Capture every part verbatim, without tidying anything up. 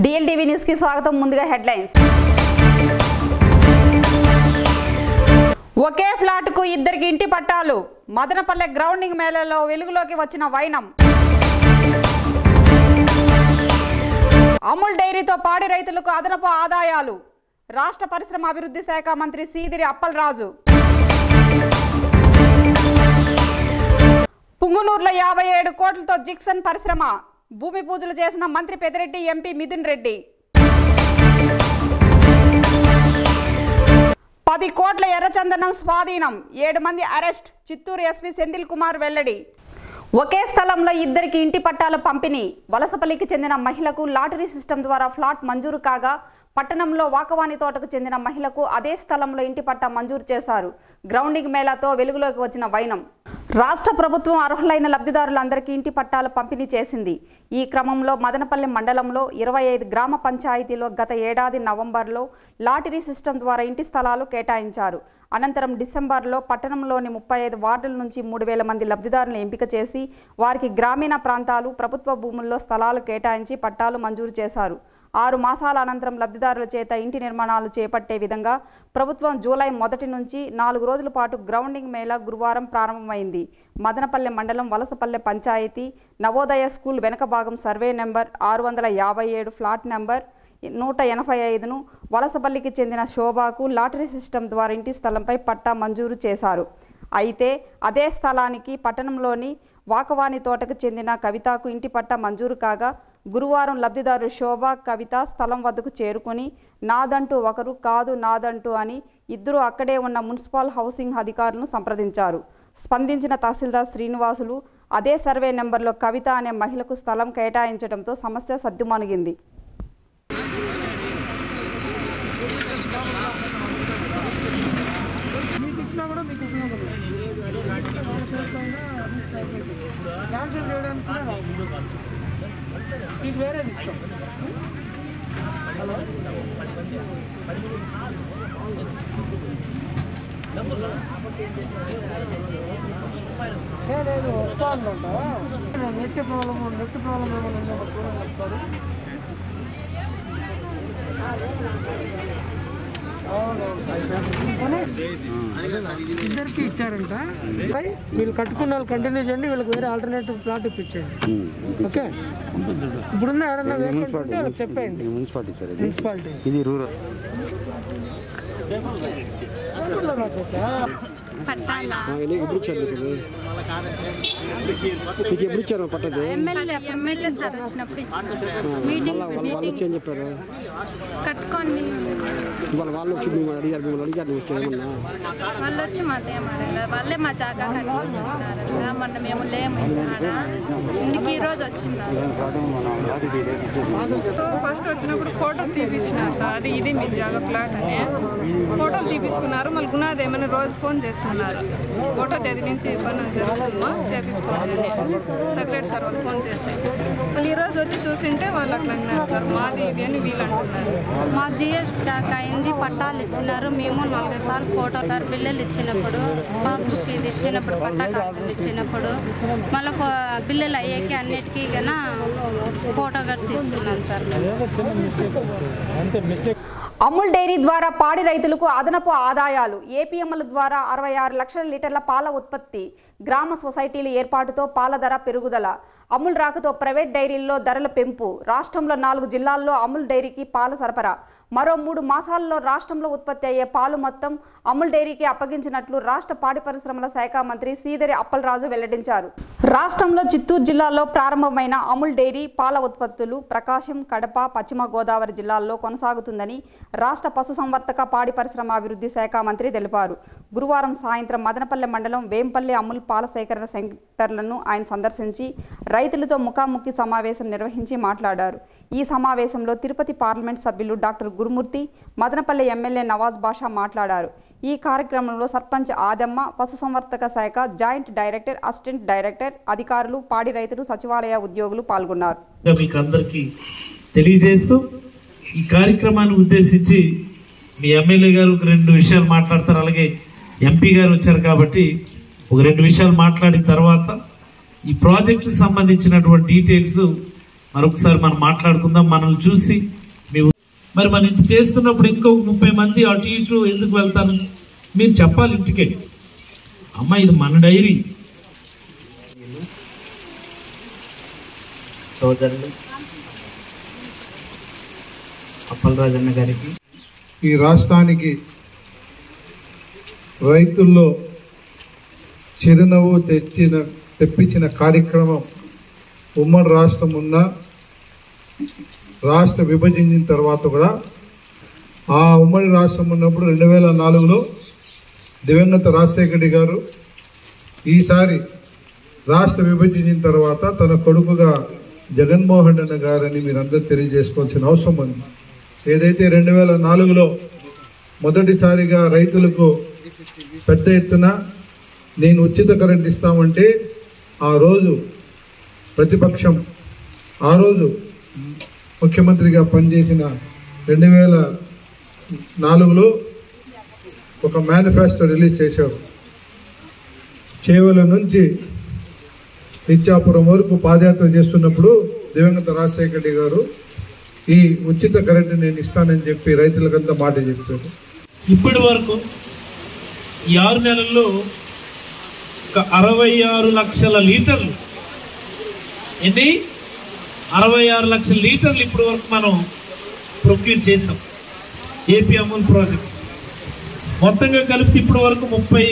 DLTV news కి స్వాగతం. ముందుగా హెడ్లైన్స్. ఒకే ఫ్లాట్ కు ఇద్దరికి ఇంటి పట్టాలు. మదనపల్లె గ్రౌండింగ్ మేళలో వెలుగులోకి వచ్చిన వైనం. అమూల్ డైరీతో పాడి రైతులకు అదనపు ఆదాయాలు. రాష్ట్ర పరిశ్రమ అభివృద్ధి శాఖ మంత్రి సీదిరి అప్పలరాజు. పుంగునూరులో యాభై ఏడు కోట్లతో జిక్సన్ పరిశ్రమ. భూమి పూజలు చేసిన మంత్రి పెద్దిరెడ్డి, ఎంపీ మిథున్ రెడ్డి. పది కోట్ల ఎర్రచందనం స్వాధీనం. ఏడు మంది అరెస్ట్. చిత్తూరు ఎస్పీ సెంధిల్ కుమార్ వెల్లడి. ఒకే స్థలంలో ఇద్దరికి ఇంటి పట్టాల పంపిణీ. వలసపల్లికి చెందిన మహిళకు లాటరీ సిస్టమ్ ద్వారా ఫ్లాట్ మంజూరు కాగా పట్టణంలో వాకవాణి తోటకు చెందిన మహిళకు అదే స్థలంలో ఇంటి పట్టా మంజూరు చేశారు. గ్రౌండింగ్ మేళాతో వెలుగులోకి వచ్చిన వైనం. రాష్ట్ర ప్రభుత్వం అర్హులైన లబ్ధిదారులందరికీ ఇంటి పట్టాలు పంపిణీ చేసింది. ఈ క్రమంలో మదనపల్లి మండలంలో ఇరవై ఐదు గ్రామ పంచాయతీలో గత ఏడాది నవంబర్లో లాటరీ సిస్టమ్ ద్వారా ఇంటి స్థలాలు కేటాయించారు. అనంతరం డిసెంబర్లో పట్టణంలోని ముప్పై ఐదు వార్డుల నుంచి మూడు వేల మంది లబ్ధిదారులను ఎంపిక చేసి వారికి గ్రామీణ ప్రాంతాలు, ప్రభుత్వ భూముల్లో స్థలాలు కేటాయించి పట్టాలు మంజూరు చేశారు. ఆరు మాసాల అనంతరం లబ్ధిదారుల చేత ఇంటి నిర్మాణాలు చేపట్టే విధంగా ప్రభుత్వం జూలై మొదటి నుంచి నాలుగు రోజుల పాటు గ్రౌండింగ్ మేళా గురువారం ప్రారంభమైంది. మదనపల్లె మండలం వలసపల్లె పంచాయతీ నవోదయ స్కూల్ వెనక భాగం సర్వే నెంబర్ ఆరు వందల యాభై ఏడు ఫ్లాట్ నెంబర్ నూట ఎనభై ఐదును వలసపల్లికి చెందిన శోభాకు లాటరీ సిస్టమ్ ద్వారా ఇంటి స్థలంపై పట్టా మంజూరు చేశారు. అయితే అదే స్థలానికి పట్టణంలోని వాకవాణి తోటకు చెందిన కవితకు ఇంటి పట్టా మంజూరు కాగా గురువారం లబ్ధిదారు శోభ, కవిత స్థలం వద్దకు చేరుకుని నాదంటూ ఒకరు, కాదు నాదంటూ అని ఇద్దరు అక్కడే ఉన్న మున్సిపల్ హౌసింగ్ అధికారులను సంప్రదించారు. స్పందించిన తహసీల్దార్ శ్రీనివాసులు అదే సర్వే నెంబర్లో కవిత అనే మహిళకు స్థలం కేటాయించడంతో సమస్య సద్దుమణిగింది. మీకు వేరే ఇస్తాం. హలో లేదు వస్తా ఉందంట. నెట్ ప్రాబ్లం నెట్ ప్రాబ్లం ఏమైనా కూడా చెప్తారు. ఇద్దరికి ఇచ్చారంట. వీళ్ళు కట్టుకున్న వాళ్ళు కంటిన్యూ చేయండి, వీళ్ళకి వేరే ఆల్టర్నేటివ్ ప్లాట్ ఇప్పించండి. ఓకే, ఇప్పుడున్న ఎవరన్నా వాళ్ళకి చెప్పండి. మున్సిపాలిటీ సార్, మున్సిపాలిటీ ఇది రూరల్. ఎప్పుడు ఇచ్చారు మీకు? ఎప్పుడు ఇచ్చారు పట్టదు? ఎమ్మెల్యే సార్ వచ్చినప్పుడు ఇచ్చారు. ఏం చెప్పారు? కట్టుకోండి వాళ్ళ వాళ్ళు వచ్చి మిమ్మల్ని అడిగారు, మిమ్మల్ని అడిగారు వచ్చామన్నా? వాళ్ళు వచ్చి మాతో ఏమడగా వాళ్ళే మా జాగా కట్టుకుంటున్నారు. మొన్న మేము లేము ఇంటికి ఈ రోజు వచ్చిన్నారు. ఫస్ట్ వచ్చినప్పుడు ఫోటో తీపిస్తున్నారు సార్, అది ఇది మీ జాగా ఫ్లాట్ అని ఫోటోలు తీపించుకున్నారు. మళ్ళీ గుణాది ఏమైనా రోజు ఫోన్ చేస్తున్నారు, ఫోటో తేదీ నుంచి పని జరుగుతుందా చేపించుకోవాలి అని సెక్రటరీ సార్ వాళ్ళు ఫోన్ చేసి మళ్ళీ ఈరోజు వచ్చి చూసింటే వాళ్ళు అట్లా అన్నారు సార్, మాది ఇది అని వీళ్ళు అంటున్నారు. మా జిఎస్ డాక్ అయింది, పట్టాలు ఇచ్చినారు. మేము నలభై సార్లు ఫోటో సార్ బిల్లులు ఇచ్చినప్పుడు, పాస్బుక్ ఇది ఇచ్చినప్పుడు, పట్టా కాగితం ఇచ్చినప్పుడు, మళ్ళీ బిల్లులు అయ్యాక అన్నిటికీ కన్నా ఫోటో కూడా తీసుకున్నాను సార్. అమూల్ డైరీ ద్వారా పాడి రైతులకు అదనపు ఆదాయాలు. ఏపీఎంల ద్వారా అరవై ఆరు లక్షల లీటర్ల పాల ఉత్పత్తి. గ్రామ సొసైటీల ఏర్పాటుతో పాల ధర పెరుగుదల. అమూల్ రాకతో ప్రైవేట్ డైరీల్లో ధరల పెంపు. రాష్ట్రంలో నాలుగు జిల్లాల్లో అమూల్ డైరీకి పాల సరఫరా. మరో మూడు మాసాల్లో రాష్ట్రంలో ఉత్పత్తి అయ్యే పాలు మొత్తం అమూల్ డైరీకి అప్పగించినట్లు రాష్ట్ర పాడి పరిశ్రమల శాఖ మంత్రి సీదిరి అప్పలరాజు వెల్లడించారు. రాష్ట్రంలో చిత్తూరు జిల్లాలో ప్రారంభమైన అమూల్ డైరీ పాల ఉత్పత్తులు ప్రకాశం, కడప, పశ్చిమ గోదావరి జిల్లాల్లో కొనసాగుతుందని రాష్ట్ర పశుసంవర్ధక పాడి పరిశ్రమ అభివృద్ధి శాఖ మంత్రి తెలిపారు. గురువారం సాయంత్రం మదనపల్లె మండలం వేంపల్లి అమూల్ పాల సేకరణ సెంటర్లను ఆయన సందర్శించి రైతులతో ముఖాముఖి సమావేశం నిర్వహించి మాట్లాడారు. ఈ సమావేశంలో తిరుపతి పార్లమెంట్ సభ్యులు డాక్టర్ గురుమూర్తి, మదనపల్లె ఎమ్మెల్యే నవాజ్ బాషా మాట్లాడారు. ఈ కార్యక్రమంలో సర్పంచ్ ఆదమ్మ, పశుసంవర్ధక శాఖ జాయింట్ డైరెక్టర్, అసిస్టెంట్ డైరెక్టర్, అధికారులు, పాడి రైతులు, సచివాలయ ఉద్యోగులు పాల్గొన్నారు. మీకు అందరికీ తెలియజేస్తూ ఈ కార్యక్రమాన్ని ఉద్దేశించి మీ ఎమ్మెల్యే గారు ఒక రెండు విషయాలు మాట్లాడతారు, అలాగే ఎంపీ గారు వచ్చారు కాబట్టి ఒక రెండు విషయాలు మాట్లాడిన తర్వాత ఈ ప్రాజెక్టుకి సంబంధించినటువంటి డీటెయిల్స్ మరొకసారి మనం మాట్లాడుకుందాం. మనల్ని చూసి మరి మనం ఇంత చేస్తున్నప్పుడు ఇంకొక ముప్పై మంది అటు ఇటు ఎందుకు వెళ్తారు? మీరు చెప్పాలి ఇంటికి. అమ్మ ఇది మన డైరీ. సోదరులు అప్పలరాజన్న గారికి, ఈ రాష్ట్రానికి రైతుల్లో చిరునవ్వు తెచ్చిన తెప్పించిన కార్యక్రమం ఉమ్మడి రాష్ట్రం ఉన్న రాష్ట్ర విభజించిన తర్వాత కూడా ఆ ఉమ్మడి రాష్ట్రం ఉన్నప్పుడు రెండు వేల నాలుగులో దివంగత రాజశేఖర రెడ్డి గారు ఈసారి రాష్ట్ర విభజించిన తర్వాత తన కొడుకుగా జగన్మోహన్ రెడ్డి గారని మీరందరూ తెలియజేసుకోవాల్సిన అవసరం ఉంది. ఏదైతే రెండు వేల నాలుగులో మొదటిసారిగా రైతులకు పెద్ద ఎత్తున నేను ఉచిత కరెంట్ ఇస్తామంటే ఆ రోజు ప్రతిపక్షం ఆ రోజు ముఖ్యమంత్రిగా పనిచేసిన రెండు వేల నాలుగులో ఒక మేనిఫెస్టో రిలీజ్ చేశారు. చేవల నుంచి ఇచ్చాపురం వరకు పాదయాత్ర చేస్తున్నప్పుడు దివంగత రాజశేఖర రెడ్డి గారు ఈ ఉచిత కరెంటు నేను ఇస్తానని చెప్పి రైతులకంతా మాట చెప్తారు. ఇప్పటి వరకు ఈ ఆరు నెలల్లో ఒక అరవై ఆరు లక్షల లీటర్లు ఎన్ని అరవై ఆరు లక్షల లీటర్లు ఇప్పటి వరకు మనం ప్రొక్యూర్ చేసాం. ఏపీ అమూల్ ప్రాజెక్ట్ మొత్తంగా కలిపి ఇప్పటి వరకు ముప్పై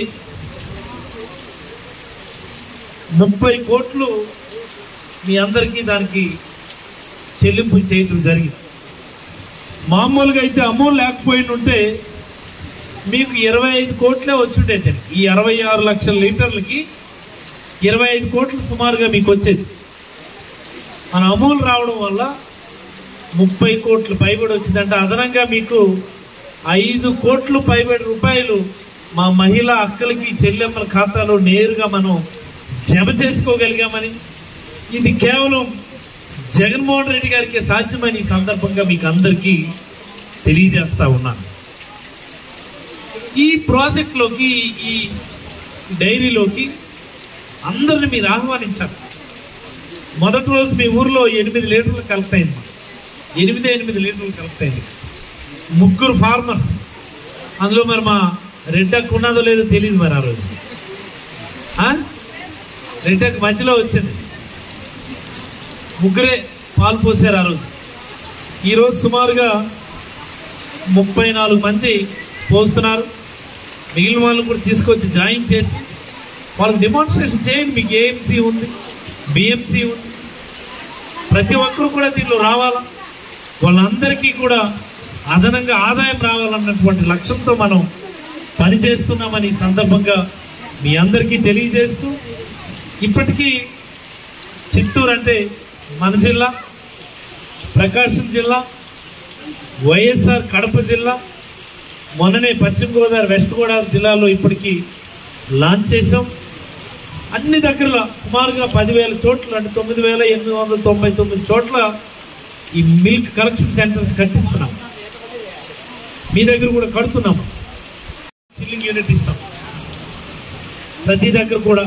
ముప్పై కోట్లు మీ అందరికీ దానికి చెల్లింపు చేయటం జరిగింది. మామూలుగా అయితే అమూల్ లేకపోయి ఉంటే మీకు ఇరవై ఐదు కోట్లే వచ్చుండేది. ఈ అరవై ఆరు లక్షల లీటర్లకి ఇరవై ఐదు కోట్లు సుమారుగా మీకు వచ్చేది. మన అమూల్ రావడం వల్ల ముప్పై కోట్లు పైబడి వచ్చిందంటే అదనంగా మీకు ఐదు కోట్లు పైబడి రూపాయలు మా మహిళా అక్కలకి చెల్లెమ్మల ఖాతాలో నేరుగా మనం జమ చేసుకోగలిగామని, ఇది కేవలం జగన్మోహన్ రెడ్డి గారికి సాధ్యమని ఈ సందర్భంగా మీకు అందరికీ తెలియజేస్తా ఉన్నాను. ఈ ప్రాజెక్ట్లోకి ఈ డైరీలోకి అందరిని మీరు ఆహ్వానించాలి. మొదటి రోజు మీ ఊర్లో ఎనిమిది లీటర్లు కలెక్ట్ అయింది. ఎనిమిదే ఎనిమిది లీటర్లు కలెక్ట్ అయింది. ముగ్గురు ఫార్మర్స్, అందులో మరి మా రెడ్డకు ఉన్నదో లేదో తెలియదు. మరి ఆ రోజు రెడ్డకు మధ్యలో వచ్చింది. ముగ్గురే పాలు పోసారు ఆ రోజు. ఈరోజు సుమారుగా ముప్పై నాలుగు మంది పోస్తున్నారు. మిగిలిన వాళ్ళు కూడా తీసుకొచ్చి జాయిన్ చేసి వాళ్ళకి డెమాన్స్ట్రేషన్ చేయండి. మీకు ఏఎంసీ ఉంది, బిఎంసీ ఉంది, ప్రతి ఒక్కరు కూడా దీనిలో రావాలా, వాళ్ళందరికీ కూడా అదనంగా ఆదాయం రావాలన్నటువంటి లక్ష్యంతో మనం పనిచేస్తున్నామని సందర్భంగా మీ అందరికీ తెలియజేస్తూ, ఇప్పటికీ చిత్తూరు అంటే మన జిల్లా, ప్రకాశం జిల్లా, వైఎస్ఆర్ కడప జిల్లా, మొన్ననే పశ్చిమ గోదావరి వెస్ట్ గోదావరి జిల్లాలో ఇప్పటికీ లాంచ్ చేసాం. అన్ని దగ్గరలో సుమారుగా పదివేల చోట్ల అంటే తొమ్మిది వేల ఎనిమిది వందల తొంభై తొమ్మిది చోట్ల ఈ మిల్క్ కలెక్షన్ సెంటర్స్ కట్టిస్తున్నాం. మీ దగ్గర కూడా కడుతున్నాము. చిల్లింగ్ యూనిట్ ఇస్తాం ప్రతి దగ్గర కూడా.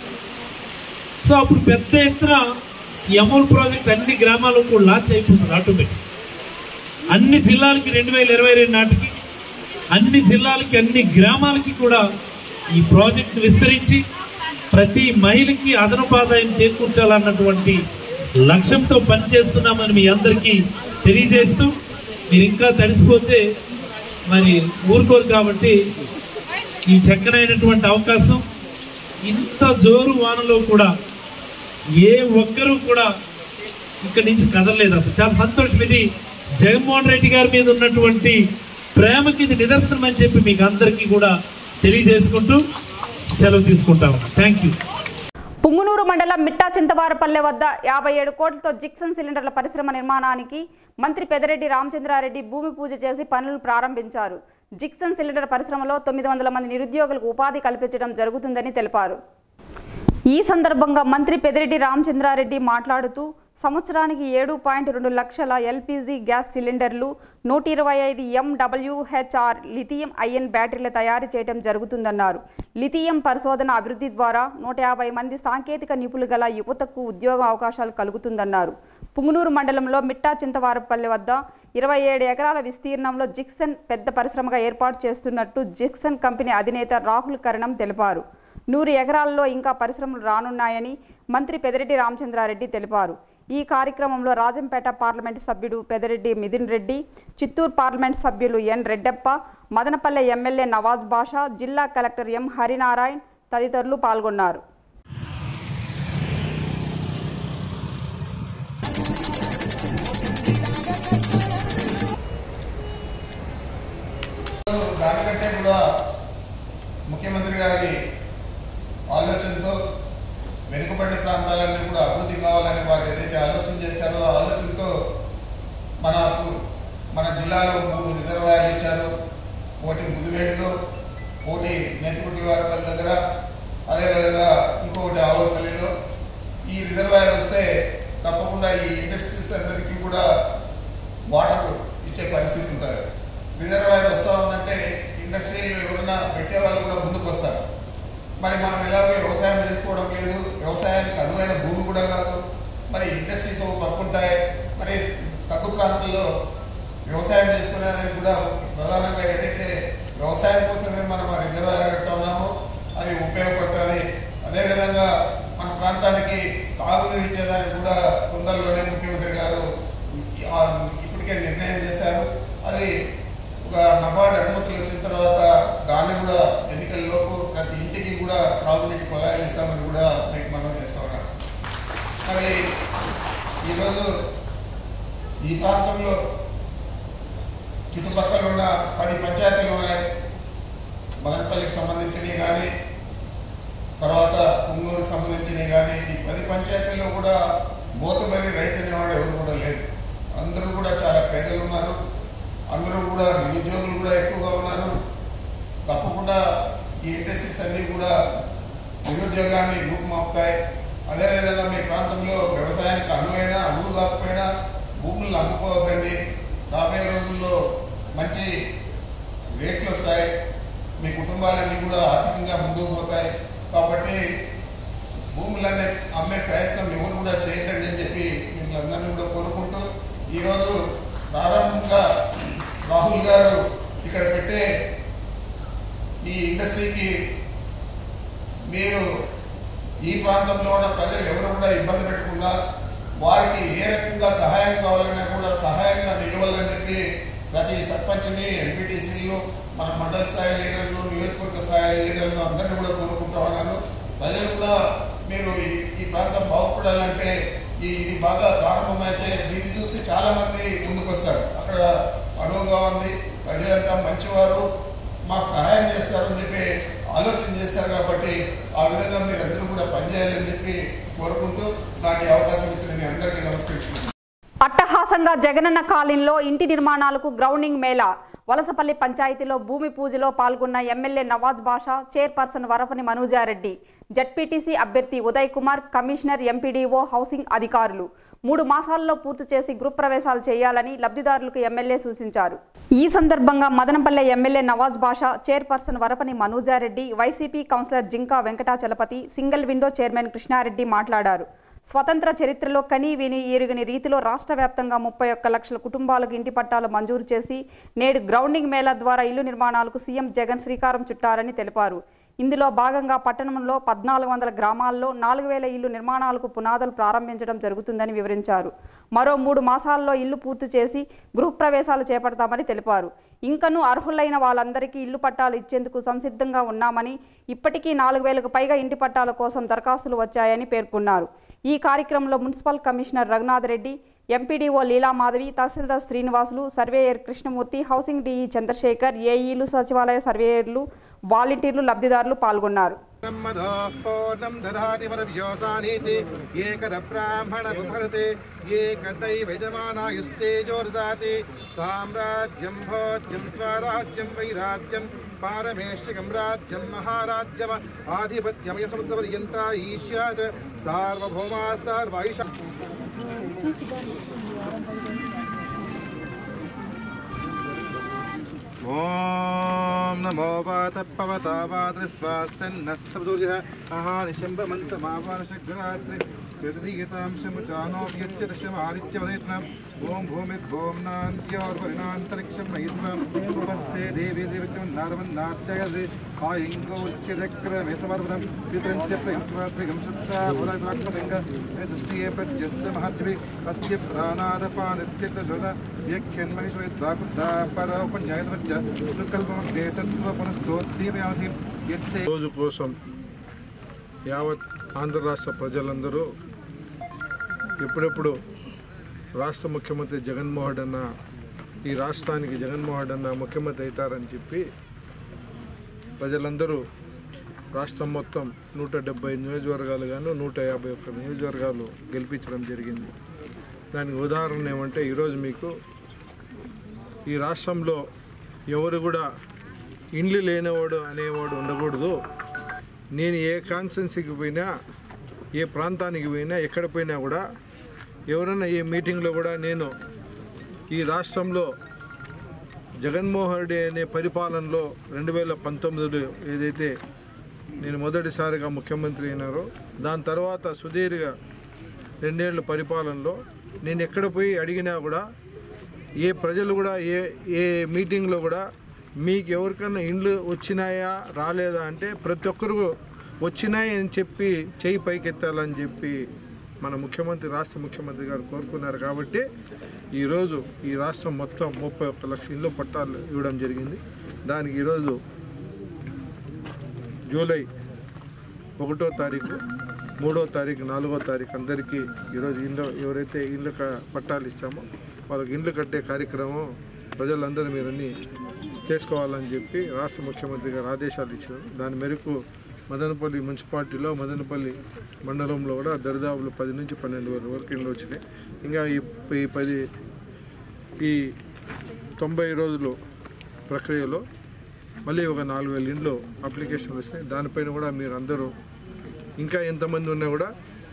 సో అప్పుడు పెద్ద ఎత్తున ఈ అమూల్ ప్రాజెక్ట్ అన్ని గ్రామాల్లో కూడా లాంచ్ అయిపోతుంది ఆటోమేటిక్. అన్ని జిల్లాలకి రెండు వేల ఇరవై రెండు నాటికి అన్ని జిల్లాలకి అన్ని గ్రామాలకి కూడా ఈ ప్రాజెక్ట్ విస్తరించి ప్రతి మహిళకి అదనపు ఆదాయం చేకూర్చాలన్నటువంటి లక్ష్యంతో పనిచేస్తున్నామని మీ అందరికీ తెలియజేస్తూ, మీరు ఇంకా తడిసిపోతే మరి ఊరుకోరు కాబట్టి ఈ చక్కనైనటువంటి అవకాశం, ఇంత జోరు వానలో కూడా ఏ ఒక్కరూ కూడా ఇక్కడి నుంచి కదలలేదు. అప్పుడు చాలా సంతోషం. ఇది జగన్మోహన్ రెడ్డి గారి మీద ఉన్నటువంటి ప్రేమకి ఇది నిదర్శనం అని చెప్పి మీకు అందరికీ కూడా తెలియజేసుకుంటూ సెలవు తీసుకుంటాము. Thank you. పుంగునూరు మండలం మిట్టా చింతవారపల్లె వద్ద యాభై ఏడు కోట్లతో జిక్సన్ సిలిండర్ల పరిశ్రమ నిర్మాణానికి మంత్రి పెద్దిరెడ్డి రామచంద్రారెడ్డి భూమి పూజ చేసి పనులు ప్రారంభించారు. జిక్సన్ సిలిండర్ పరిశ్రమలో తొమ్మిది వందల మంది నిరుద్యోగులకు ఉపాధి కల్పించడం జరుగుతుందని తెలిపారు. ఈ సందర్భంగా మంత్రి పెద్దిరెడ్డి రామచంద్రారెడ్డి మాట్లాడుతూ సంవత్సరానికి ఏడు పాయింట్ రెండు లక్షల ఎల్పిజి గ్యాస్ సిలిండర్లు, నూట ఇరవై ఐదు ఎండబ్ల్యూహెచ్ఆర్ లిథియం ఐఎన్ బ్యాటరీల తయారు చేయడం జరుగుతుందన్నారు. లిథియం పరిశోధన అభివృద్ధి ద్వారా నూట యాభై మంది సాంకేతిక నిపుణులు గల యువతకు ఉద్యోగ అవకాశాలు కలుగుతుందన్నారు. పుంగనూరు మండలంలో మిట్టా చింతవారపల్లి వద్ద ఇరవై ఏడు ఎకరాల విస్తీర్ణంలో జిక్సన్ పెద్ద పరిశ్రమగా ఏర్పాటు చేస్తున్నట్టు జిక్సన్ కంపెనీ అధినేత రాహుల్ కరణం తెలిపారు. నూరు ఎకరాల్లో ఇంకా పరిశ్రమలు రానున్నాయని మంత్రి పెదిరెడ్డి రామచంద్రారెడ్డి తెలిపారు. ఈ కార్యక్రమంలో రాజంపేట పార్లమెంటు సభ్యుడు పెదిరెడ్డి మిథున్ రెడ్డి, చిత్తూరు పార్లమెంటు సభ్యులు ఎన్ రెడ్డప్ప, మదనపల్లె ఎమ్మెల్యే నవాజ్ బాషా, జిల్లా కలెక్టర్ ఎం హరినారాయణ్ తదితరులు పాల్గొన్నారు. దానికంటే కూడా ముఖ్యమంత్రి గారి ఆలోచనతో వెనుకబడిన ప్రాంతాలన్నీ కూడా అభివృద్ధి కావాలని వారు ఏదైతే ఆలోచన చేస్తారో ఆ ఆలోచనతో మనకు మన జిల్లాలో మూడు రిజర్వాయర్లు ఇచ్చారు. ఒకటి ముదివేడులో, ఒకటి నేతిపుట్ల వారిపల్లి దగ్గర, అదేవిధంగా ఇంకొకటి ఆవులపల్లిలో. ఈ రిజర్వాయర్ వస్తే తప్పకుండా ఈ ఇండస్ట్రీస్ అందరికీ కూడా వాటర్ ఇచ్చే పరిస్థితి ఉంటుంది. రిజర్వాయర్ వస్తూ ఉందంటే ఇండస్ట్రీలు ఎవరైనా పెట్టే వాళ్ళు కూడా ముందుకు వస్తారు. మరి మనం ఎలాగో వ్యవసాయం చేసుకోవడం లేదు, వ్యవసాయానికి అనువైన భూమి కూడా కాదు. మరి ఇండస్ట్రీస్ పక్కుంటాయి. మరి తక్కువ ప్రాంతాల్లో వ్యవసాయం చేసుకునేదానికి కూడా ప్రధానంగా ఏదైతే వ్యవసాయం కోసమే మనం ఆ రిజర్వాయర్ కట్టా ఉన్నామో అది ఉపయోగపడుతుంది. అదేవిధంగా మన ప్రాంతానికి తాగునీరు ఇచ్చేదానికి కూడా తొందరలోనే ముఖ్యమంత్రి గారు ఇప్పటికే నిర్ణయం చేశారు. అది ఒక నబార్డ్ అనుమతులు వచ్చిన తర్వాత దాన్ని కూడా ఎన్నికల్లోపు ప్రతి ఇంటికి కూడా త్రాగునీటి కొలాయిలు ఇస్తామని కూడా మీకు మనం చేస్తా ఉన్నాం. మరి ఈరోజు ఈ ప్రాంతంలో చుట్టుపక్కల ఉన్న పది పంచాయతీలు ఉన్నాయి. మదనపల్లికి సంబంధించినవి కానీ, తర్వాత పుంగూరుకి సంబంధించినవి కానీ, ఈ పది పంచాయతీల్లో కూడా మోతుబరి రైతు అనేవాడు ఎవరు కూడా లేదు. అందరూ కూడా చాలా పేదలు ఉన్నారు. అందరూ కూడా నిరుద్యోగులు కూడా ఎక్కువగా ఉన్నారు. తప్పకుండా ఈ ఇండస్ట్రీస్ అన్నీ కూడా నిరుద్యోగాన్ని రూపుమాపుతాయి. అదేవిధంగా మీ ప్రాంతంలో వ్యవసాయానికి అనువైన అనువు కాకపోయినా భూములను అమ్ముకోవద్దండి. రాబోయే రోజుల్లో మంచి రేట్లు వస్తాయి. మీ కుటుంబాలన్నీ కూడా ఆర్థికంగా ముందుకు పోతాయి. కాబట్టి భూములన్నీ అమ్మే ప్రయత్నం ఎవరు కూడా చేయకండి అని చెప్పి మిమ్మల్ని కూడా కోరుకుంటూ ఈరోజు ప్రారంభంగా రాహుల్ గారు ఇక్కడ పెట్టే ఈ ఇండస్ట్రీకి మీరు ఈ ప్రాంతంలో ఉన్న ప్రజలు ఎవరు కూడా ఇబ్బంది పెట్టకుండా వారికి ఏ రకంగా సహాయం కావాలన్నా కూడా సహాయంగా నిలవాలని చెప్పి ప్రతి సర్పంచ్ని, ఎంపీటీసీలు, మన మండల స్థాయి లీడర్లు, నియోజకవర్గ స్థాయి లీడర్లు అందరినీ కూడా కోరుకుంటా ఉన్నాను. ప్రజలు కూడా మీరు ఈ ప్రాంతం బాగుపడాలంటే ఈ ఇది బాగా ప్రారంభమైతే దీన్ని చూసి చాలా మంది ముందుకు వస్తారు. అక్కడ అనువుగా ఉంది, ప్రజలంతా మంచివారు, మాకు సహాయం చేస్తారని చెప్పి ఆలోచన చేస్తారు. కాబట్టి ఆ విధంగా మీరు అందరూ కూడా పనిచేయాలని చెప్పి కోరుకుంటూ నాకు అవకాశం ఇచ్చిన మీ అందరికీ నమస్కరిస్తున్నాను. అట్టహాసంగా జగనన్న కాలనీలో ఇంటి నిర్మాణాలకు గ్రౌండింగ్ మేళా. వలసపల్లి పంచాయతీలో భూమి పూజలో పాల్గొన్న MLA Nawaz Basha, chairperson Varapani Manuja Reddy, ZPTC అభ్యర్థి Uday Kumar, commissioner, MPDO, housing అధికారులు మూడు మాసాల్లో పూర్తి చేసి గృహ ప్రవేశాలు చేయాలని లబ్ధిదారులకు ఎమ్మెల్యే సూచించారు. ఈ సందర్భంగా Madanapalle MLA Nawaz Basha, chairperson Varapani Manuja Reddy, YCP councillor Jinka Venkatachalapathi, single window chairman Krishna Reddy మాట్లాడారు. స్వతంత్ర చరిత్రలో కనీ విని ఎరుగని రీతిలో రాష్ట్ర వ్యాప్తంగా ముప్పై ఒక్క లక్షల కుటుంబాలకు ఇంటి పట్టాలు మంజూరు చేసి నేడు గ్రౌండింగ్ మేళా ద్వారా ఇల్లు నిర్మాణాలకు సీఎం జగన్ శ్రీకారం చుట్టారని తెలిపారు. ఇందులో భాగంగా పట్టణంలో పద్నాలుగు వందల గ్రామాల్లో నాలుగు వేల ఇల్లు నిర్మాణాలకు పునాదులు ప్రారంభించడం జరుగుతుందని వివరించారు. మరో మూడు మాసాల్లో ఇల్లు పూర్తి చేసి గృహప్రవేశాలు చేపడతామని తెలిపారు. ఇంకనూ అర్హులైన వాళ్ళందరికీ ఇల్లు పట్టాలు ఇచ్చేందుకు సంసిద్ధంగా ఉన్నామని, ఇప్పటికీ నాలుగు వేలకు పైగా ఇంటి పట్టాల కోసం దరఖాస్తులు వచ్చాయని పేర్కొన్నారు. ఈ కార్యక్రమంలో municipal commissioner Raghunath Reddy, MPDO Leelamadhavi, tahsildar Srinivasulu, surveyor Krishnamurthy, housing DE Chandrasekhar, ఏఈలు, సచివాలయ సర్వేయర్లు, వాలంటీర్లు, లబ్ధిదారులు పాల్గొన్నారు. పారమేష్టికం రాజ్యం మహారాజ్యం ఆధిపత్యం సముద్రపర్యంత ఈశ్యాత్ సార్వభౌమా సర్వైష ఓం నమో వాతపవతావాద్రస్వాసన్నస్తవదూర్యః ఆహానిశంభమంతమావానశగ్రాత్రి చతురీగతాంశముచానోప్యచ్చరశమారిత్యవదయత్నం ఓం భూమిర్భోం నాంత్యోర్వరిణాంతరిక్షం నయిత్వం ఉపస్థే దేవీ దేవిత్వం నారవన్నార్చయది ఆయింగోచ్యదక్రమేతవర్వరం పితృంచ ప్రయంస్వాత్రిగం సత్తా పురవాత్మలింగ సృష్టియే ప్రత్యస్య మహద్వి అస్య ప్రాణాదపానిత్యతజన వ్యాఖ్యన్మహిషోద్వాకుద్దా పరోపన్యాయతవచ్చ సుకల్పమగ్నే తత్వ పునస్తోత్రీమయాసి యత్తే రోజు కోసం యావత్ ఆంధ్ర రాష్ట్ర ప్రజలందరూ ఎప్పుడెప్పుడు రాష్ట్ర ముఖ్యమంత్రి జగన్మోహన్ అన్న ఈ రాష్ట్రానికి జగన్మోహన్ అన్న ముఖ్యమంత్రి అవుతారని చెప్పి ప్రజలందరూ రాష్ట్రం మొత్తం నూట డెబ్బై నియోజకవర్గాలు గాను నూట యాభై ఒక్క నియోజకవర్గాలు గెలిపించడం జరిగింది. దానికి ఉదాహరణ ఏమంటే ఈరోజు మీకు ఈ రాష్ట్రంలో ఎవరు కూడా ఇండ్లు లేనివాడు అనేవాడు ఉండకూడదు. నేను ఏ కాన్స్టిట్యున్సీకి పోయినా ఏ ప్రాంతానికి పోయినా ఎక్కడ పోయినా కూడా ఎవరైనా ఏ మీటింగ్లో కూడా నేను ఈ రాష్ట్రంలో జగన్మోహన్ రెడ్డి అనే పరిపాలనలో రెండు వేల పంతొమ్మిదిలో ఏదైతే నేను మొదటిసారిగా ముఖ్యమంత్రి అయినారో దాని తర్వాత సుదీర్ఘ రెండేళ్ల పరిపాలనలో నేను ఎక్కడ పోయి అడిగినా కూడా ఏ ప్రజలు కూడా ఏ ఏ మీటింగ్లో కూడా మీకు ఎవరికైనా ఇండ్లు వచ్చినాయా రాలేదా అంటే ప్రతి ఒక్కరు వచ్చినాయి అని చెప్పి చేయి పైకెత్తాలని చెప్పి మన ముఖ్యమంత్రి రాష్ట్ర ముఖ్యమంత్రి గారు కోరుకున్నారు. కాబట్టి ఈరోజు ఈ రాష్ట్రం మొత్తం ముప్పై ఒక్క లక్ష ఇళ్ళు పట్టాలు ఇవ్వడం జరిగింది. దానికి ఈరోజు జూలై ఒకటో తారీఖు మూడో తారీఖు నాలుగో తారీఖు అందరికీ ఈరోజు ఇళ్ళు ఎవరైతే ఇళ్ళు పట్టాలు ఇచ్చామో వాళ్ళకి ఇండ్లు కట్టే కార్యక్రమం ప్రజలందరూ మీరన్నీ చేసుకోవాలని చెప్పి రాష్ట్ర ముఖ్యమంత్రి గారు ఆదేశాలు ఇచ్చారు. దాని మేరకు మదనపల్లి మున్సిపాలిటీలో మదనపల్లి మండలంలో కూడా దరిదాపులు పది నుంచి పన్నెండు వేల వరకు ఇండ్లు వచ్చినాయి. ఇంకా ఈ పది ఈ తొంభై రోజులు ప్రక్రియలో మళ్ళీ ఒక నాలుగు వేల ఇండ్లు అప్లికేషన్లు వస్తాయి. దానిపైన కూడా మీరు అందరూ ఇంకా ఎంతమంది ఉన్నా కూడా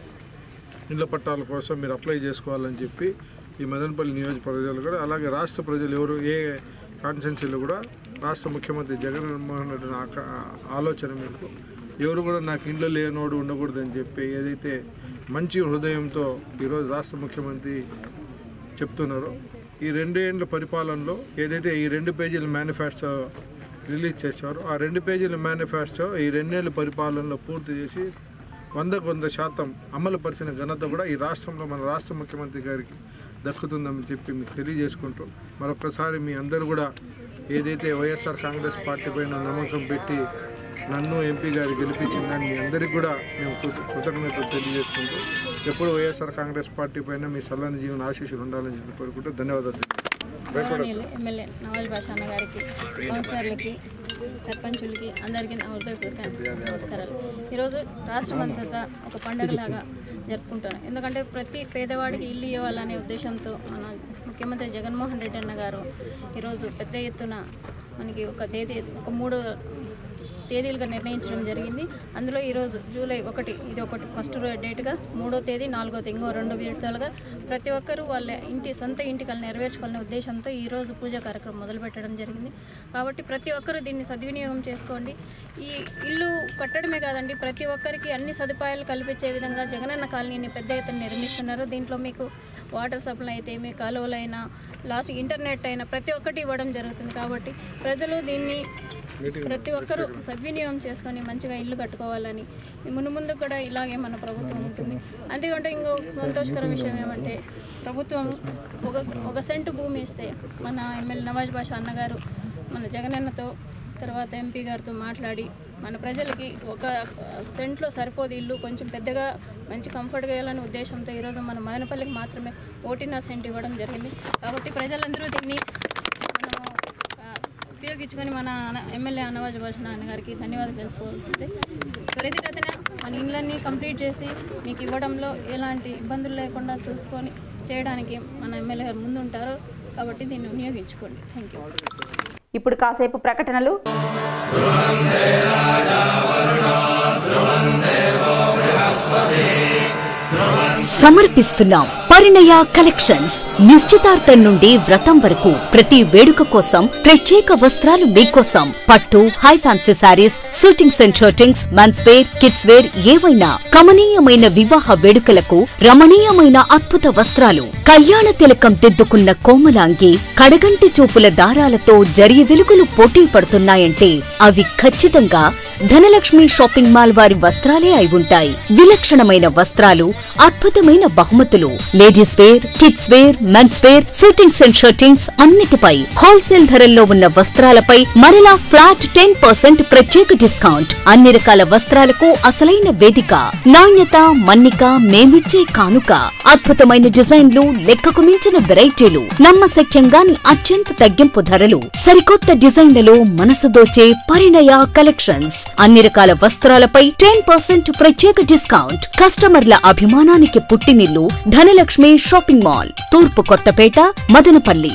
ఇండ్ల పట్టాల కోసం మీరు అప్లై చేసుకోవాలని చెప్పి ఈ మదనపల్లి నియోజక ప్రజలు కూడా అలాగే రాష్ట్ర ప్రజలు ఎవరు ఏ కాన్స్టిట్యున్సీలో కూడా రాష్ట్ర ముఖ్యమంత్రి జగన్మోహన్ రెడ్డి ఆలోచన మేరకు ఎవరు కూడా నాకు ఇండ్లు లేనోడు ఉండకూడదని చెప్పి ఏదైతే మంచి హృదయంతో ఈరోజు రాష్ట్ర ముఖ్యమంత్రి చెప్తున్నారో ఈ రెండేండ్ల పరిపాలనలో ఏదైతే ఈ రెండు పేజీల మేనిఫెస్టో రిలీజ్ చేశారో ఆ రెండు పేజీల మేనిఫెస్టో ఈ రెండేళ్ల పరిపాలనలో పూర్తి చేసి వందకు వంద శాతం అమలు పరిచిన ఘనత కూడా ఈ రాష్ట్రంలో మన రాష్ట్ర ముఖ్యమంత్రి గారికి దక్కుతుందని చెప్పి మీకు తెలియజేసుకుంటూ మరొకసారి మీ అందరూ కూడా ఏదైతే వైఎస్ఆర్ కాంగ్రెస్ పార్టీ పైన నమ్మకం పెట్టి నన్ను ఎంపీ గారు గెలిపించిందని మీ అందరికీ కూడా మేము కృతజ్ఞతలు తెలియజేసుకుంటూ ఎప్పుడు వైఎస్ఆర్ కాంగ్రెస్ పార్టీ పైన మీ సల్లని జీవన ఆశీస్సులు ఉండాలని చెప్పి కోరుకుంటూ ధన్యవాదాలు. ఎమ్మెల్యే నవాజ్ బాషా అన్న గారికి, కౌన్సిలర్లకి, సర్పంచులకి అందరికీ నా హృదయపూర్వక నమస్కారాలు. ఈరోజు రాష్ట్రం అంతటా ఒక పండుగలాగా జరుపుకుంటాను. ఎందుకంటే ప్రతి పేదవాడికి ఇల్లు ఇవ్వాలనే ఉద్దేశంతో మన ముఖ్యమంత్రి జగన్మోహన్ రెడ్డి అన్న గారు ఈరోజు పెద్ద ఎత్తున మనకి ఒక తేదీ ఒక మూడు తేదీలుగా నిర్ణయించడం జరిగింది. అందులో ఈరోజు జూలై ఒకటి ఇది ఒకటి ఫస్ట్ డేట్గా, మూడో తేదీ నాలుగో తేదీ ఇంకో రెండు విడతలుగా ప్రతి ఒక్కరూ వాళ్ళ ఇంటి సొంత ఇంటికలు నెరవేర్చుకోవాలనే ఉద్దేశంతో ఈరోజు పూజా కార్యక్రమం మొదలుపెట్టడం జరిగింది. కాబట్టి ప్రతి ఒక్కరూ దీన్ని సద్వినియోగం చేసుకోండి. ఈ ఇల్లు కట్టడమే కాదండి, ప్రతి ఒక్కరికి అన్ని సదుపాయాలు కల్పించే విధంగా జగనన్న కాలనీని పెద్ద ఎత్తున నిర్మిస్తున్నారు. దీంట్లో మీకు వాటర్ సప్లై అయితే మీ కాలువలైనా లాస్ట్ ఇంటర్నెట్ అయినా ప్రతి ఒక్కటి ఇవ్వడం జరుగుతుంది. కాబట్టి ప్రజలు దీన్ని ప్రతి ఒక్కరూ సద్వినియోగం చేసుకొని మంచిగా ఇల్లు కట్టుకోవాలని ముందు ముందు కూడా ఇలాగే మన ప్రభుత్వం ఉంటుంది. అంతేకాకుండా ఇంకో సంతోషకర విషయం ఏమంటే ప్రభుత్వం ఒక ఒక సెంటు భూమి ఇస్తే మన ఎమ్మెల్యే నవాజ్ బాషా అన్నగారు మన జగనన్నతో తర్వాత ఎంపీ గారితో మాట్లాడి మన ప్రజలకి ఒక సెంట్లో సరిపోదు ఇల్లు కొంచెం పెద్దగా మంచి కంఫర్ట్గా వేయాలనే ఉద్దేశంతో ఈరోజు మన మదనపల్లికి మాత్రమే ఒకటిన్నర సెంట్ ఇవ్వడం జరిగింది. కాబట్టి ప్రజలందరూ దీన్ని మనము ఉపయోగించుకొని మన ఎమ్మెల్యే నవాజ్ బాషా అన్నగారికి ధన్యవాదాలు తెలుపుకోవాల్సింది. త్వరితగతిన మన ఇళ్ళన్నీ కంప్లీట్ చేసి మీకు ఇవ్వడంలో ఎలాంటి ఇబ్బందులు లేకుండా చూసుకొని చేయడానికి మన ఎమ్మెల్యే గారు ముందుంటారు. కాబట్టి దీన్ని వినియోగించుకోండి. Thank you. ఇప్పుడు కాసేపు ప్రకటనలు. సమర్పిస్తున్నాం పరిణయ కలెక్షన్స్. నిశ్చితార్థం నుండి వ్రతం వరకు ప్రతి వేడుక కోసం ప్రత్యేక వస్త్రాలు మీకోసం. పట్టు, high fancy sarees, suitings and shirtings, men's wear, kids wear ఏవైనా కమనీయమైన వివాహ వేడుకలకు రమణీయమైన అద్భుత వస్త్రాలు. కళ్యాణ తిలకం దిద్దుకున్న కోమలాంగి, కడగంటి చూపుల దారాలతో జరి వెలుగులు పోటీ పడుతున్నాయంటే అవి ఖచ్చితంగా ధనలక్ష్మి షాపింగ్ మాల్ వారి వస్త్రాలే అయి ఉంటాయి. విలక్షణమైన వస్త్రాలు, అద్భుతమైన బహుమతులు, ladies wear, kids wear, men's wear, suitings and shirtings అన్నిటిపై హోల్సేల్ ధరల్లో ఉన్న వస్త్రాలపై మరలా ఫ్లాట్ టెన్ పర్సెంట్ ప్రత్యేక డిస్కౌంట్. అన్ని రకాల వస్త్రాలకు అసలైన వేదిక. నాణ్యత, మన్నిక మేమిచ్చే కానుక. అద్భుతమైన డిజైన్లు, లెక్కకు మించిన వెరైటీలు, నమ్మశక్యంగాని అత్యంత తగ్గింపు ధరలు, సరికొత్త డిజైన్లలో మనసు దోచే పరిణయ కలెక్షన్స్. అన్ని రకాల వస్త్రాలపై టెన్ పర్సెంట్ ప్రత్యేక డిస్కౌంట్. కస్టమర్ల అభిమానానికి పుట్టినిల్లు ధనలక్ష్మి షాపింగ్ మాల్, తూర్పు కొత్తపేట, మదనపల్లి.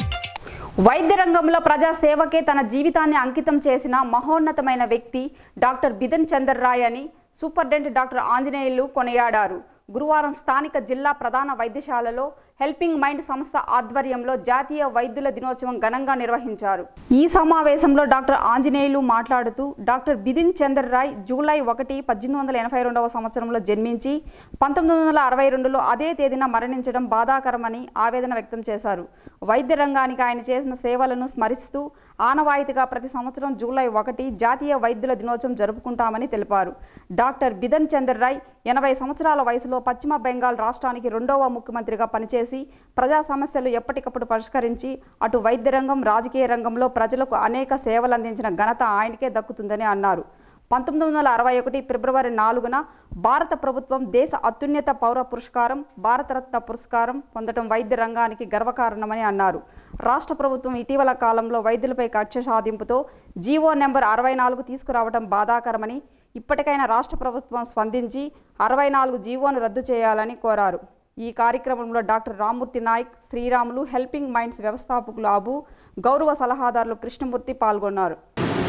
వైద్య రంగంలో ప్రజా సేవకే తన జీవితాన్ని అంకితం చేసిన మహోన్నతమైన వ్యక్తి డాక్టర్ బిధన్ చందర్ రాయ్ అని సూపరింటెండెంట్ డాక్టర్ ఆంజనేయులు కొనియాడారు. గురువారం స్థానిక జిల్లా ప్రధాన వైద్యశాలలో హెల్పింగ్ మైండ్ సంస్థ ఆధ్వర్యంలో జాతీయ వైద్యుల దినోత్సవం ఘనంగా నిర్వహించారు. ఈ సమావేశంలో డాక్టర్ ఆంజనేయులు మాట్లాడుతూ డాక్టర్ బిధిన్ చందర్ రాయ్ జూలై ఒకటి పద్దెనిమిది వందల ఎనభై రెండవ సంవత్సరంలో జన్మించి పంతొమ్మిది వందల అరవై రెండులో అదే తేదీన మరణించడం బాధాకరమని ఆవేదన వ్యక్తం చేశారు. వైద్య రంగానికి ఆయన చేసిన సేవలను స్మరిస్తూ ఆనవాయితీగా ప్రతి సంవత్సరం జూలై ఒకటి జాతీయ వైద్యుల దినోత్సవం జరుపుకుంటామని తెలిపారు. డాక్టర్ బిధన్ చందర్ రాయ్ ఎనభై సంవత్సరాల వయసులో పశ్చిమ బెంగాల్ రాష్ట్రానికి రెండవ ముఖ్యమంత్రిగా పనిచేసి ప్రజా సమస్యలు ఎప్పటికప్పుడు పరిష్కరించి అటు వైద్య రంగం, రాజకీయ రంగంలో ప్రజలకు అనేక సేవలు అందించిన ఘనత ఆయనకే దక్కుతుందని అన్నారు. పంతొమ్మిది వందల అరవై ఒకటి ఫిబ్రవరి నాలుగున భారత ప్రభుత్వం దేశ అత్యున్నత పౌర పురస్కారం భారతరత్న పురస్కారం పొందడం వైద్య రంగానికి గర్వకారణమని అన్నారు. రాష్ట్ర ప్రభుత్వం ఇటీవల కాలంలో వైద్యులపై కక్ష సాధింపుతో జీవో నెంబర్ అరవై నాలుగు తీసుకురావడం బాధాకరమని, ఇప్పటికైనా రాష్ట్ర ప్రభుత్వం స్పందించి అరవై నాలుగు జీవోను రద్దు చేయాలని కోరారు. ఈ కార్యక్రమంలో doctor Rammurthy Naik, Sriramulu, helping minds వ్యవస్థాపకులు అబు, గౌరవ సలహాదారులు కృష్ణమూర్తి పాల్గొన్నారు.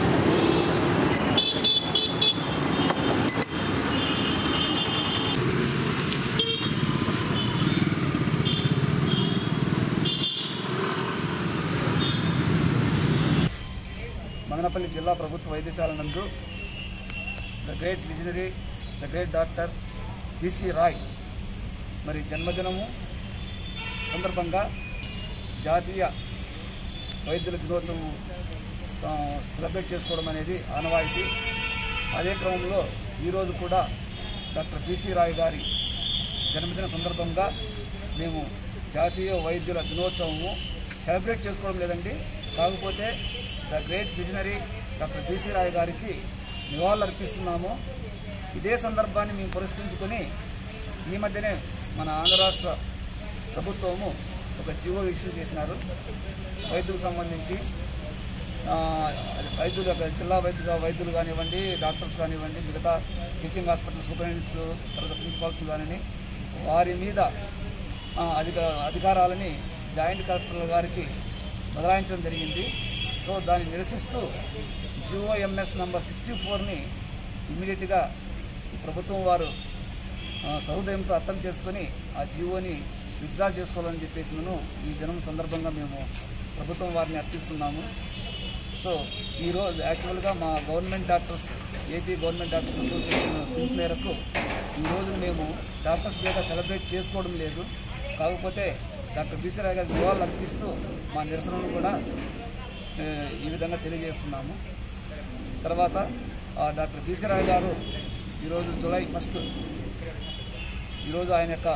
మదనపల్లి జిల్లా ప్రభుత్వ వైద్యశాల నందు the great visionary the great doctor B C Roy మరి జన్మదినము సందర్భంగా జాతీయ వైద్యుల దినోత్సవం సెలబ్రేట్ చేసుకోవడం అనేది ఆనవాయితీ. అదే క్రమంలో ఈరోజు కూడా డాక్టర్ బిసి రాయ్ గారి జన్మదిన సందర్భంగా మేము జాతీయ వైద్యుల దినోత్సవము సెలబ్రేట్ చేసుకోవడం లేదండి, కాకపోతే the great visionary doctor B C Roy గారికి నివాళులు అర్పిస్తున్నాము. ఇదే సందర్భాన్ని మేము పురస్కరించుకొని ఈ మధ్యనే మన ఆంధ్ర రాష్ట్ర ప్రభుత్వము ఒక జీవో ఇష్యూ చేసినారు. వైద్యులకు సంబంధించి వైద్యులు జిల్లా వైద్య వైద్యులు కానివ్వండి, డాక్టర్స్ కానివ్వండి, మిగతా టీచింగ్ హాస్పిటల్ సూపరింటెండెంట్స్, తర్వాత ప్రిన్సిపాల్స్ కానీ వారి మీద అధిక అధికారాలని జాయింట్ కలెక్టర్ గారికి బదలాయించడం జరిగింది. సో దాన్ని నిరసిస్తూ జిఓఎంఎస్ నంబర్ సిక్స్టీ ఫోర్ని ఇమ్మీడియట్గా ప్రభుత్వం వారు సహృదయంతో అర్థం చేసుకొని ఆ జిఓని విత్డ్రా చేసుకోవాలని చెప్పేసి మేము ఈ దినం సందర్భంగా మేము ప్రభుత్వం వారిని అర్థిస్తున్నాము. సో ఈరోజు యాక్చువల్గా మా government doctors AP government doctors association పిలుపు మేరకు ఈరోజు మేము డాక్టర్స్ డేగా సెలబ్రేట్ చేసుకోవడం లేదు, కాకపోతే డాక్టర్ బిసి రాయ్ గారికి నివాళులు అర్పిస్తూ మా నిరసనను కూడా ఈ విధంగా తెలియజేస్తున్నాము. తర్వాత డాక్టర్ బిసి రాయ్ గారు ఈరోజు జూలై ఫస్ట్ ఈరోజు ఆయన యొక్క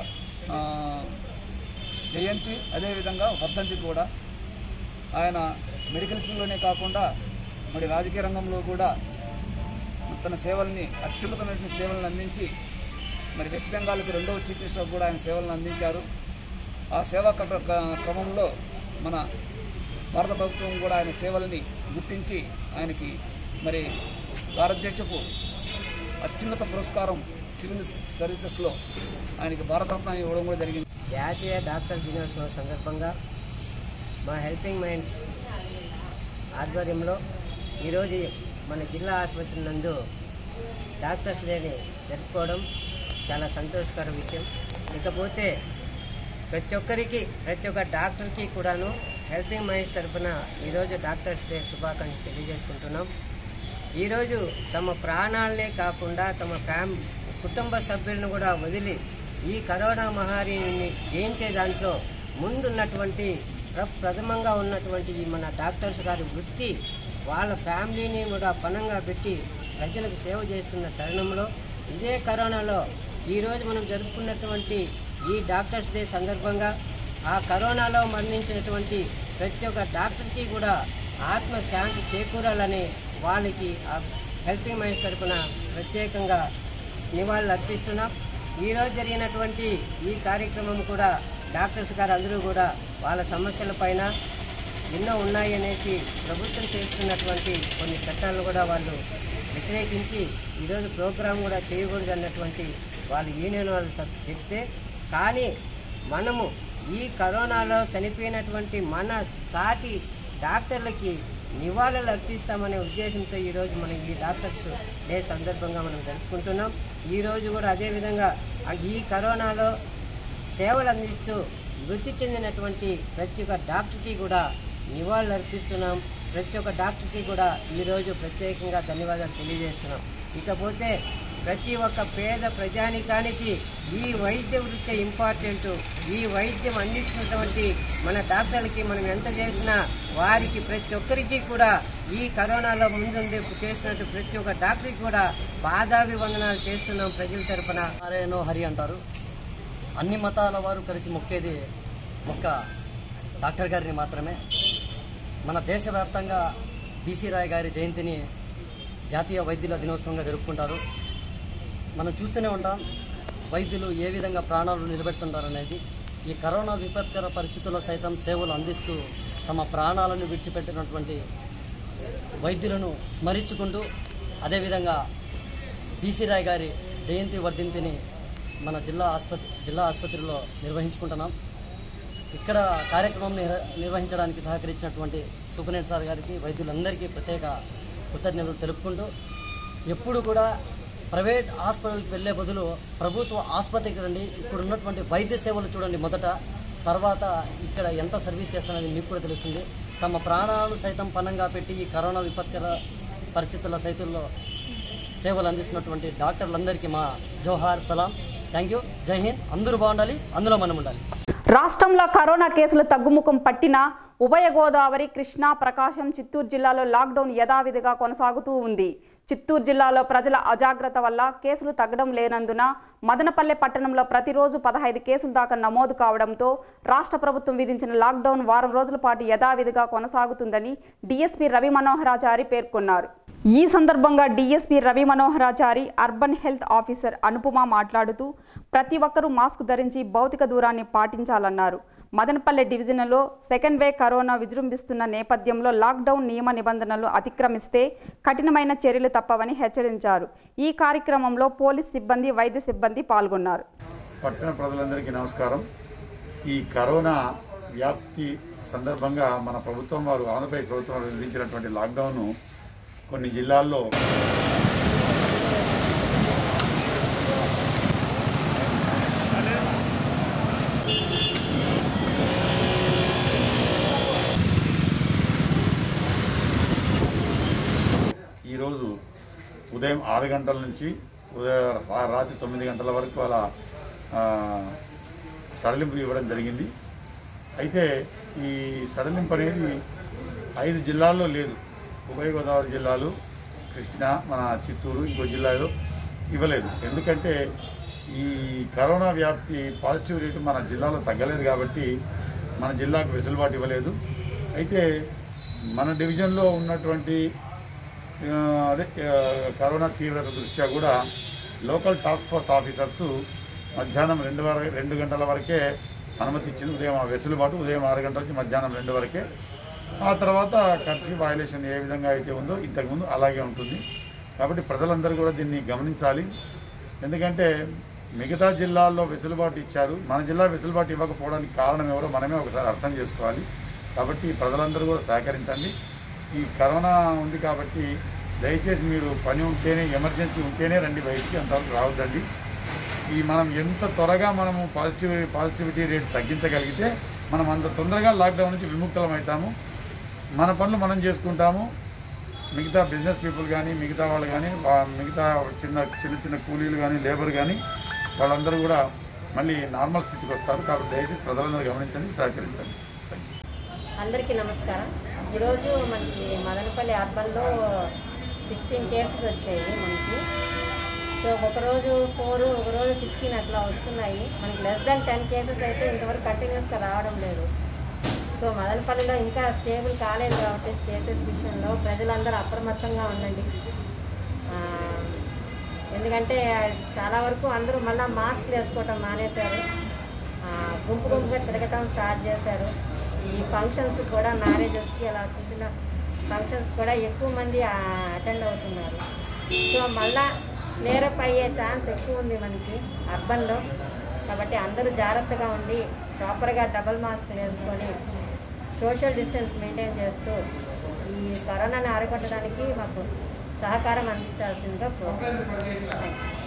జయంతి, అదేవిధంగా వర్ధంతి కూడా. ఆయన మెడికల్ ఫీల్డ్లోనే కాకుండా మరి రాజకీయ రంగంలో కూడా తన సేవల్ని అత్యున్నతమైన సేవలను అందించి మరి వెస్ట్ బెంగాల్కి రెండవ చీఫ్ మినిస్టర్ కూడా ఆయన సేవలను అందించారు. ఆ సేవా క్రమంలో మన భారత ప్రభుత్వం కూడా ఆయన సేవలని గుర్తించి ఆయనకి మరి భారతదేశపు అత్యున్నత పురస్కారం సివిల్ సర్వీసెస్లో ఆయనకి భారతరత్న ఇవ్వడం కూడా జరిగింది. జాతీయ డాక్టర్ దినోత్సవం సందర్భంగా మా హెల్పింగ్ మైండ్ ఆధ్వర్యంలో ఈరోజు మన జిల్లా ఆసుపత్రి నందు డాక్టర్స్ డేని జరుపుకోవడం చాలా సంతోషకర విషయం. ఇకపోతే ప్రతి ఒక్కరికి ప్రతి ఒక్క డాక్టర్కి కూడాను హెల్పింగ్ మైండ్స్ తరఫున ఈరోజు డాక్టర్స్ డే శుభాకాంక్షలు తెలియజేసుకుంటున్నాం. ఈరోజు తమ ప్రాణాలనే కాకుండా తమ ఫ్యామ్ కుటుంబ సభ్యులను కూడా వదిలి ఈ కరోనా మహమ్మారిని జయించే దాంట్లో ముందున్నటువంటి ప్ర ప్రథమంగా ఉన్నటువంటి మన డాక్టర్స్ గారి వృత్తి వాళ్ళ ఫ్యామిలీని కూడా పణంగా పెట్టి ప్రజలకు సేవ చేస్తున్న తరుణంలో ఇదే కరోనాలో ఈరోజు మనం జరుపుకున్నటువంటి ఈ డాక్టర్స్ డే సందర్భంగా ఆ కరోనాలో మరణించినటువంటి ప్రతి ఒక్క డాక్టర్కి కూడా ఆత్మశాంతి చేకూరాలని వాళ్ళకి ఆ హెల్పింగ్ మైండ్స్ తరఫున ప్రత్యేకంగా నివాళులు అర్పిస్తున్నాం. ఈరోజు జరిగినటువంటి ఈ కార్యక్రమం కూడా డాక్టర్స్ గారు అందరూ కూడా వాళ్ళ సమస్యల పైన ఎన్నో ఉన్నాయి అనేసి ప్రభుత్వం చేస్తున్నటువంటి కొన్ని చట్టాలను కూడా వాళ్ళు వ్యతిరేకించి ఈరోజు ప్రోగ్రాం కూడా చేయకూడదు అన్నటువంటి వాళ్ళు యూనియన్ వాళ్ళు చెప్తే, కానీ మనము ఈ కరోనాలో చనిపోయినటువంటి మన సాటి డాక్టర్లకి నివాళులు అర్పిస్తామనే ఉద్దేశంతో ఈరోజు మనం ఈ డాక్టర్స్ డే సందర్భంగా మనం జరుపుకుంటున్నాం. ఈరోజు కూడా అదేవిధంగా ఈ కరోనాలో సేవలు అందిస్తూ మృతి చెందినటువంటి ప్రతి ఒక్క డాక్టర్కి కూడా నివాళులు అర్పిస్తున్నాం. ప్రతి ఒక్క డాక్టర్కి కూడా ఈరోజు ప్రత్యేకంగా ధన్యవాదాలు తెలియజేస్తున్నాం. ఇకపోతే ప్రతి ఒక్క పేద ప్రజానికానికి ఈ వైద్య వృత్తి ఇంపార్టెంట్. ఈ వైద్యం అందిస్తున్నటువంటి మన డాక్టర్లకి మనం ఎంత చేసినా వారికి ప్రతి ఒక్కరికి కూడా ఈ కరోనాలో ముందుండి చేసినట్టు ప్రతి ఒక్క డాక్టర్కి కూడా పాదాభివందనాలు చేస్తున్నాం ప్రజల తరఫున. నారాయణో హరి అంటారు. అన్ని మతాల వారు కలిసి మొక్కేది ఒక్క డాక్టర్ గారిని మాత్రమే. మన దేశవ్యాప్తంగా బీసీ రాయ్ గారి జయంతిని జాతీయ వైద్యుల దినోత్సవంగా జరుపుకుంటారు. మనం చూస్తూనే ఉంటాం వైద్యులు ఏ విధంగా ప్రాణాలు నిలబెడుతుంటారనేది. ఈ కరోనా విపత్కర పరిస్థితుల్లో సైతం సేవలు అందిస్తూ తమ ప్రాణాలను విడిచిపెట్టినటువంటి వైద్యులను స్మరించుకుంటూ అదేవిధంగా బీసీ రాయ్ గారి జయంతి వర్ధంతిని మన జిల్లా ఆసుపత్రి జిల్లా ఆసుపత్రిలో నిర్వహించుకుంటున్నాం. ఇక్కడ కార్యక్రమం నిర్వహించడానికి సహకరించినటువంటి సూపరింటెండెంట్ సార్ గారికి వైద్యులందరికీ ప్రత్యేక కృతజ్ఞతలు తెలుపుకుంటూ ఎప్పుడు కూడా ప్రైవేట్ హాస్పిటల్కి వెళ్ళే బదులు ప్రభుత్వ ఆసుపత్రికి రండి. ఇక్కడ ఉన్నటువంటి వైద్య సేవలు చూడండి మొదట, తర్వాత ఇక్కడ ఎంత సర్వీస్ చేస్తానని మీకు కూడా తెలుస్తుంది. తమ ప్రాణాలను సైతం పణంగా పెట్టి ఈ కరోనా విపత్కర పరిస్థితుల సైతుల్లో సేవలు అందిస్తున్నటువంటి డాక్టర్లందరికీ మా జోహార్ సలాం. Thank you. జై హింద్. అందరూ బాగుండాలి, అందులో మనం ఉండాలి. రాష్ట్రంలో కరోనా కేసులు తగ్గుముఖం పట్టిన ఉభయ గోదావరి, కృష్ణా, ప్రకాశం, చిత్తూరు జిల్లాలో లాక్డౌన్ యథావిధిగా కొనసాగుతూ ఉంది. చిత్తూరు జిల్లాలో ప్రజల అజాగ్రత్త వల్ల కేసులు తగ్గడం లేనందున మదనపల్లె పట్టణంలో ప్రతిరోజు పదహైదు కేసుల దాకా నమోదు కావడంతో రాష్ట్ర ప్రభుత్వం విధించిన లాక్డౌన్ వారం రోజుల పాటు యథావిధిగా కొనసాగుతుందని డీఎస్పీ రవి మనోహరాచారి పేర్కొన్నారు. ఈ సందర్భంగా DSP Ravi Manoharachari, urban health officer Anupama మాట్లాడుతూ ప్రతి ఒక్కరూ మాస్క్ ధరించి భౌతిక దూరాన్ని పాటించాలన్నారు. మదనపల్లె డివిజన్లో సెకండ్ వేవ్ కరోనా విజృంభిస్తున్న నేపథ్యంలో లాక్డౌన్ నియమ నిబంధనలు అతిక్రమిస్తే కఠినమైన చర్యలు తప్పవని హెచ్చరించారు. ఈ కార్యక్రమంలో పోలీస్ సిబ్బంది, వైద్య సిబ్బంది పాల్గొన్నారు. పట్టణ ప్రజలందరికీ నమస్కారం. ఈ కరోనా వ్యాప్తి సందర్భంగా మన ప్రభుత్వం వారు ఆంధ్రప్రదేశ్ ప్రభుత్వం విధించినటువంటి లాక్డౌన్ కొన్ని జిల్లాల్లో ఈరోజు ఉదయం ఆరు గంటల నుంచి ఉదయం రాత్రి తొమ్మిది గంటల వరకు అలా సడలింపు ఇవ్వడం జరిగింది. అయితే ఈ సడలింపు అనేది ఐదు జిల్లాల్లో లేదు. ఉభయ గోదావరి జిల్లాలు, కృష్ణా, మన చిత్తూరు, ఇంకో జిల్లాలో ఇవ్వలేదు. ఎందుకంటే ఈ కరోనా వ్యాప్తి పాజిటివ్ రేటు మన జిల్లాలో తగ్గలేదు కాబట్టి మన జిల్లాకు వెసులుబాటు ఇవ్వలేదు. అయితే మన డివిజన్లో ఉన్నటువంటి అదే కరోనా తీవ్రత దృష్ట్యా కూడా లోకల్ టాస్క్ ఫోర్స్ ఆఫీసర్సు మధ్యాహ్నం రెండు వర రెండు గంటల వరకే అనుమతి ఇచ్చింది. ఉదయం వెసులుబాటు ఉదయం ఆరు గంటల నుంచి మధ్యాహ్నం రెండు వరకే. ఆ తర్వాత కర్ఫ్యూ వయలేషన్ ఏ విధంగా అయితే ఉందో ఇంతకుముందు అలాగే ఉంటుంది. కాబట్టి ప్రజలందరూ కూడా దీన్ని గమనించాలి. ఎందుకంటే మిగతా జిల్లాల్లో వెసులుబాటు ఇచ్చారు, మన జిల్లా వెసులుబాటు ఇవ్వకపోవడానికి కారణం ఎవరో మనమే ఒకసారి అర్థం చేసుకోవాలి. కాబట్టి ప్రజలందరూ కూడా సహకరించండి. ఈ కరోనా ఉంది కాబట్టి దయచేసి మీరు పని ఉంటేనే, ఎమర్జెన్సీ ఉంటేనే రండి, బయటికి అంతవరకు రావద్దండి. ఈ మనం ఎంత త్వరగా మనము పాజిటివ్ పాజిటివిటీ రేట్ తగ్గించగలిగితే మనం అంత తొందరగా లాక్డౌన్ నుంచి విముక్తులం అవుతాము. మన పనులు మనం చేసుకుంటాము. మిగతా బిజినెస్ పీపుల్ కానీ మిగతా వాళ్ళు కానీ మిగతా చిన్న చిన్న చిన్న కూలీలు కానీ లేబర్ కానీ వాళ్ళందరూ కూడా మళ్ళీ నార్మల్ స్థితికి వస్తారు. కాబట్టి దయచేసి ప్రజలందరూ గమనించండి, సహకరించండి. అందరికీ నమస్కారం. ఈరోజు మనకి మదనపల్లి అర్బన్లో సిక్స్టీన్ కేసెస్ వచ్చాయి మనకి. సో ఒకరోజు ఫోర్ ఒకరోజు సిక్స్టీన్ అట్లా వస్తున్నాయి. మనకి లెస్ దాన్ టెన్ కేసెస్ అయితే ఇంతవరకు కంటిన్యూస్గా రావడం లేదు. సో మదనపల్లిలో ఇంకా స్టేబుల్ కాలేదు కాబట్టి కేసెస్ విషయంలో ప్రజలందరూ అప్రమత్తంగా ఉండండి. ఎందుకంటే చాలా వరకు అందరూ మళ్ళీ మాస్క్లు వేసుకోవటం మానేశారు. గుంపు గుంపుగా తిరగటం స్టార్ట్ చేశారు. ఈ ఫంక్షన్స్ కూడా మ్యారేజెస్కి అలా చిన్న ఫంక్షన్స్ కూడా ఎక్కువ మంది అటెండ్ అవుతున్నారు. సో మళ్ళా ఫ్లేరప్ అయ్యే ఛాన్స్ ఎక్కువ ఉంది మనకి అర్బన్లో. కాబట్టి అందరూ జాగ్రత్తగా ఉండి ప్రాపర్గా డబల్ మాస్క్ వేసుకొని సోషల్ డిస్టెన్స్ మెయింటైన్ చేస్తూ ఈ కరోనాని అరికట్టడానికి మాకు సహకారం అందించాల్సిందిగా కోరుతున్నాను.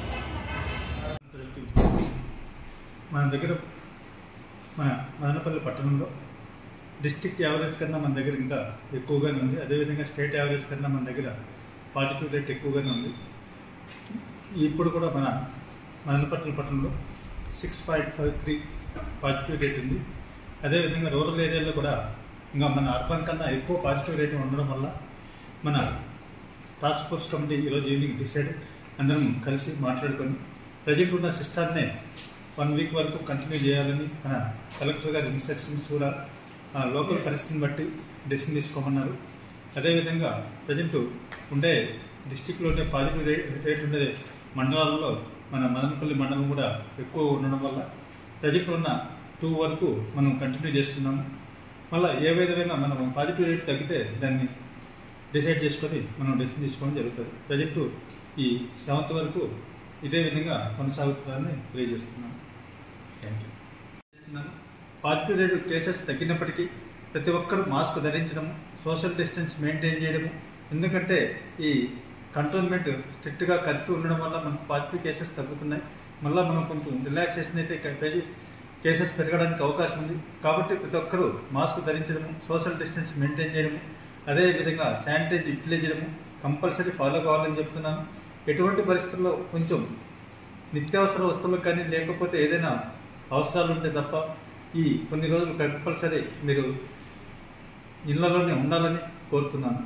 మన దగ్గర మన మదనపల్లి పట్టణంలో డిస్ట్రిక్ట్ యావరేజ్ కన్నా మన దగ్గర ఇంకా ఎక్కువగానే ఉంది. అదేవిధంగా స్టేట్ యావరేజ్ కన్నా మన దగ్గర పాజిటివ్ రేట్ ఎక్కువగానే ఉంది. ఇప్పుడు కూడా మన మదనపల్లి పట్టణంలో six point five three positive rate ఉంది. అదేవిధంగా రూరల్ ఏరియాలో కూడా ఇంకా మన అర్బన్ కన్నా ఎక్కువ పాజిటివ్ రేట్ ఉండడం వల్ల మన టాస్క్ ఫోర్స్ కమిటీ ఈరోజు ఈవినింగ్ డిసైడ్ అందరం కలిసి మాట్లాడుకొని ప్రజెంట్ ఉన్న సిస్టాన్నే వన్ వీక్ వరకు కంటిన్యూ చేయాలని మన కలెక్టర్ గారి ఇన్స్ట్రక్షన్స్ కూడా లోకల్ పరిస్థితిని బట్టి డెసిషన్ తీసుకోమన్నారు. అదేవిధంగా ప్రజెంట్ ఉండే డిస్టిక్లో ఉండే పాజిటివ్ రేట్ రేట్ ఉండే మండలాల్లో మన మదనపల్లి మండలం కూడా ఎక్కువ ఉండడం వల్ల ప్రజెంట్ ఉన్న టూ వరకు మనం కంటిన్యూ చేస్తున్నాము. మళ్ళీ ఏ విధంగా మనం పాజిటివ్ రేట్ తగ్గితే దాన్ని డిసైడ్ చేసుకొని మనం డెసిషన్ తీసుకోవడం జరుగుతుంది. ప్రజెంట్ ఈ సెవెంత్ వరకు ఇదే విధంగా కొనసాగుతుందని తెలియజేస్తున్నాను. Thank you. Positive rate cases తగ్గినప్పటికీ ప్రతి ఒక్కరూ మాస్క్ ధరించడము, సోషల్ డిస్టెన్స్ మెయింటైన్ చేయడము. ఎందుకంటే ఈ కంట్రోల్మెంట్ స్ట్రిక్ట్గా కర్ఫ్యూ ఉండడం వల్ల మనకు పాజిటివ్ కేసెస్ తగ్గుతున్నాయి. మళ్ళీ మనం కొంచెం రిలాక్సేషన్ అయితే కేసెస్ పెరగడానికి అవకాశం ఉంది. కాబట్టి ప్రతి ఒక్కరూ మాస్క్ ధరించడము, సోషల్ డిస్టెన్స్ మెయింటైన్ చేయడము, అదేవిధంగా శానిటైజ్ యూటిలైజ్ చేయడము కంపల్సరీ ఫాలో కావాలని చెప్తున్నాను. ఎటువంటి పరిస్థితుల్లో కొంచెం నిత్యావసర వస్తువులు కానీ లేకపోతే ఏదైనా అవసరాలు ఉంటే తప్ప ఈ కొన్ని రోజులు కంపల్సరీ మీరు ఇళ్లలోనే ఉండాలని కోరుతున్నాను.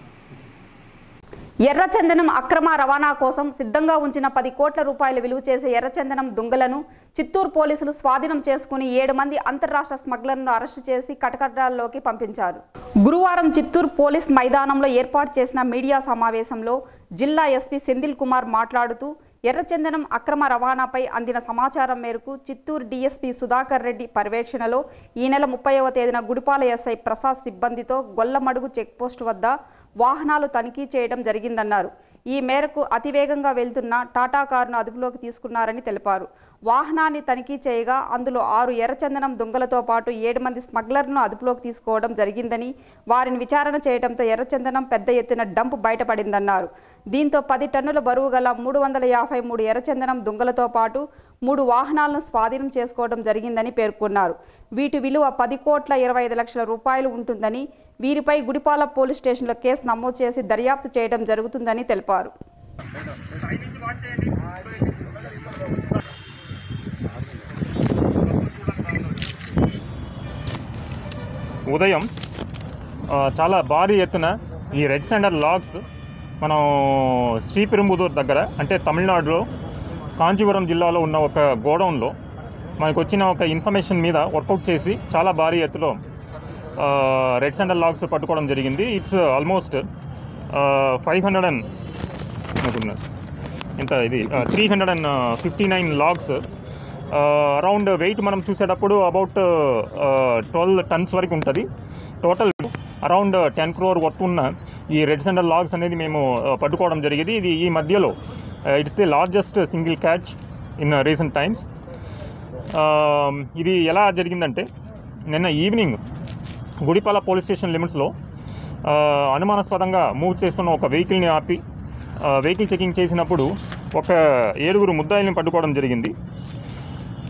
ఎర్రచందనం అక్రమ రవాణా కోసం సిద్ధంగా ఉంచిన పది కోట్ల రూపాయలు విలువ చేసే ఎర్రచందనం దొంగలను చిత్తూరు పోలీసులు స్వాధీనం చేసుకుని ఏడు మంది అంతర్రాష్ట్ర స్మగ్లర్లను అరెస్టు చేసి కటకటాల్లోకి పంపించారు. గురువారం చిత్తూరు పోలీస్ మైదానంలో ఏర్పాటు చేసిన మీడియా సమావేశంలో జిల్లా ఎస్పీ సెంధిల్ కుమార్ మాట్లాడుతూ ఎర్రచందనం అక్రమ రవాణాపై అందిన సమాచారం మేరకు చిత్తూరు డీఎస్పీ సుధాకర్ రెడ్డి పర్యవేక్షణలో ఈ నెల ముప్పైవ తేదీన గుడిపాల ఎస్ఐ ప్రసాద్ సిబ్బందితో గొల్లమడుగు చెక్పోస్టు వద్ద వాహనాలు తనిఖీ చేయడం జరిగిందన్నారు. ఈ మేరకు అతివేగంగా వెళ్తున్న టాటా కారును అదుపులోకి తీసుకున్నారని తెలిపారు. వాహనాన్ని తనిఖీ చేయగా అందులో ఆరు ఎర్రచందనం దొంగలతో పాటు ఏడు మంది స్మగ్లర్ను అదుపులోకి తీసుకోవడం జరిగిందని, వారిని విచారణ చేయడంతో ఎర్రచందనం పెద్ద ఎత్తున డంప్ బయటపడిందన్నారు. దీంతో పది టన్నుల బరువు గల మూడు వందల యాభై మూడు ఎర్రచందనం దొంగలతో పాటు మూడు వాహనాలను స్వాధీనం చేసుకోవడం జరిగిందని పేర్కొన్నారు. వీటి విలువ పది కోట్ల ఇరవై ఐదు లక్షల రూపాయలు ఉంటుందని, వీరిపై గుడిపాల పోలీస్ స్టేషన్లో కేసు నమోదు చేసి దర్యాప్తు చేయడం జరుగుతుందని తెలిపారు. ఉదయం చాలా భారీ ఎత్తున ఈ రెడ్ శాండల్ లాగ్స్ మనం శ్రీపెరుంబుదూర్ దగ్గర అంటే తమిళనాడులో కాంచీపురం జిల్లాలో ఉన్న ఒక గోడౌన్లో మనకు వచ్చిన ఒక ఇన్ఫర్మేషన్ మీద వర్కౌట్ చేసి చాలా భారీ ఎత్తులో రెడ్ శాండల్ లాగ్స్ పట్టుకోవడం జరిగింది. It's almost five hundred and ఇంత ఇది three hundred and fifty nine logs. Around weight మనం చూసేటప్పుడు అబౌట్ ట్వెల్వ్ టన్స్ వరకు ఉంటుంది. Total around ten crore worth ఉన్న ఈ రెడ్ శాండల్ లాగ్స్ అనేది మేము పట్టుకోవడం జరిగింది. ఇది ఈ మధ్యలో it's the largest single catch in recent times. ఇది ఎలా జరిగిందంటే నిన్న ఈవినింగ్ గుడిపాల పోలీస్ స్టేషన్ లిమిట్స్లో అనుమానాస్పదంగా మూవ్ చేస్తున్న ఒక వెహికల్ని ఆపి వెహికల్ చెకింగ్ చేసినప్పుడు ఒక ఏడుగురు ముద్దాయిల్ని పట్టుకోవడం జరిగింది.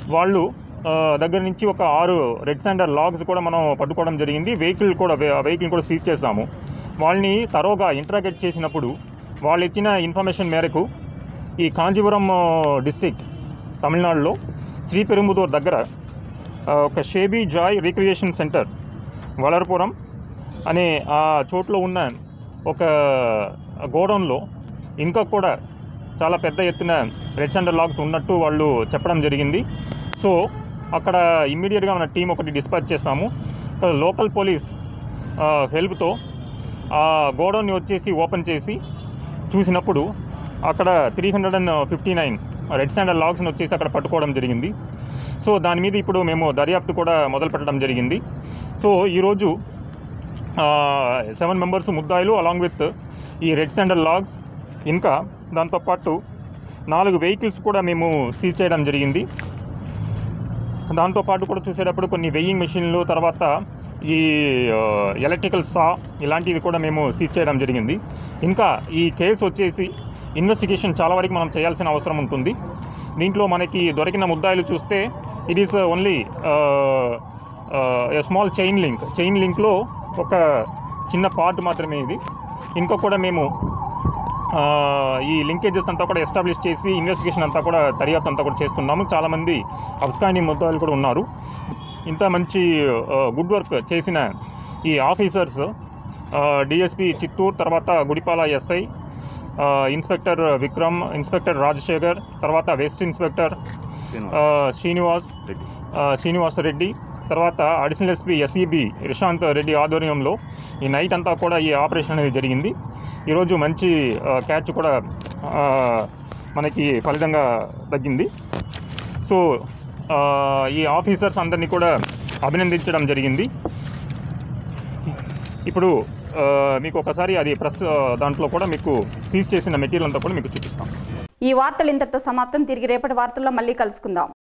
వాళ్ళు ఆ, దగ్గర నుంచి ఒక ఆరు రెడ్ శాండర్ లాగ్స్ కూడా మనం పట్టుకోవడం జరిగింది. వెహికల్ కూడా వెహికల్ కూడా సీజ్ చేస్తాము. వాళ్ళని తరోగా ఇంట్రాగేట్ చేసినప్పుడు వాళ్ళు ఇచ్చిన ఇన్ఫర్మేషన్ మేరకు ఈ కాంచీపురం డిస్ట్రిక్ట్ తమిళనాడులో శ్రీపెరుంబుదూర్ దగ్గర ఒక షేబీ జాయ్ రిక్రియేషన్ సెంటర్ వలరపురం అనే ఆ చోట్లో ఉన్న ఒక గోడౌన్లో ఇంకా కూడా చాలా పెద్ద ఎత్తున రెడ్ శాండర్ లాగ్స్ ఉన్నట్టు వాళ్ళు చెప్పడం జరిగింది. సో అక్కడ ఇమ్మీడియట్గా మన టీం ఒకటి డిస్పాచ్ చేస్తాము. లోకల్ పోలీస్ హెల్ప్తో ఆ గోడౌన్ని వచ్చేసి ఓపెన్ చేసి చూసినప్పుడు అక్కడ three hundred and fifty nine red sander లాగ్స్ని వచ్చేసి అక్కడ పట్టుకోవడం జరిగింది. సో దాని మీద ఇప్పుడు మేము దర్యాప్తు కూడా మొదలు పెట్టడం జరిగింది. సో ఈరోజు సెవెన్ మెంబర్స్ ముద్దాయిలు అలాంగ్ విత్ ఈ రెడ్ శాండర్ లాగ్స్, ఇంకా దాంతోపాటు నాలుగు వెహికల్స్ కూడా మేము సీజ్ చేయడం జరిగింది. దాంతోపాటు కూడా చూసేటప్పుడు కొన్ని వెయ్యింగ్ మెషిన్లు, తర్వాత ఈ ఎలక్ట్రికల్ సా ఇలాంటివి కూడా మేము సీజ్ చేయడం జరిగింది. ఇంకా ఈ కేసు వచ్చేసి ఇన్వెస్టిగేషన్ చాలా వరకు మనం చేయాల్సిన అవసరం ఉంటుంది. దీంట్లో మనకి దొరికిన ముద్దాయిలు చూస్తే it is only small chain link chain లింక్లో ఒక చిన్న పార్ట్ మాత్రమే ఇది. ఇంకా కూడా మేము ఈ లింకేజెస్ అంతా కూడా ఎస్టాబ్లిష్ చేసి ఇన్వెస్టిగేషన్ అంతా కూడా దర్యాప్తు అంతా కూడా చేస్తున్నాము. చాలామంది అబ్స్కాండింగ్ ముద్దాయిలు కూడా ఉన్నారు. ఇంత మంచి గుడ్ వర్క్ చేసిన ఈ ఆఫీసర్స్ డిఎస్పి చిత్తూరు, తర్వాత Gudipala SI, inspector Vikram, inspector Rajasekhar, తర్వాత వెస్ట్ ఇన్స్పెక్టర్ శ్రీనివాస్ శ్రీనివాస్ రెడ్డి, తర్వాత additional SP SEB Rishanth Reddy ఆధ్వర్యంలో ఈ నైట్ అంతా కూడా ఈ ఆపరేషన్ అనేది జరిగింది. ఈరోజు మంచి క్యాచ్ కూడా మనకి ఫలితంగా తగ్గింది. సో ఈ ఆఫీసర్స్ అందరినీ కూడా అభినందించడం జరిగింది. ఇప్పుడు మీకు ఒకసారి అది ప్రెస్ దాంట్లో కూడా మీకు సీజ్ చేసిన మెటీరియల్ అంతా కూడా మీకు చూపిస్తాం. ఈ వార్తలు ఇంతటితో సమాప్తం. తిరిగి రేపటి వార్తల్లో మళ్ళీ కలుసుకుందాం.